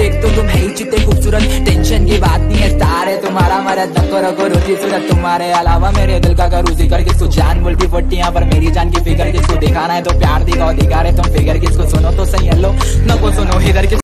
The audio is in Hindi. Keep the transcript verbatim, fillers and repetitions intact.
एक तो तुम है ही चित्ते खूबसूरत, टेंशन की बात नहीं है, स्टार है तुम्हारा मरद, रखो रखो रोटी सूरत। तुम्हारे अलावा मेरे दिल का करूँ जिक्र, किसको जान बोलती फट्टियां पर मेरी जान की फिकर, किसको दिखाना है तो प्यार दिखाओ, दिखा रहे तुम फिगर, किसको सुनो तो सही हेलो नको सुनो इधर।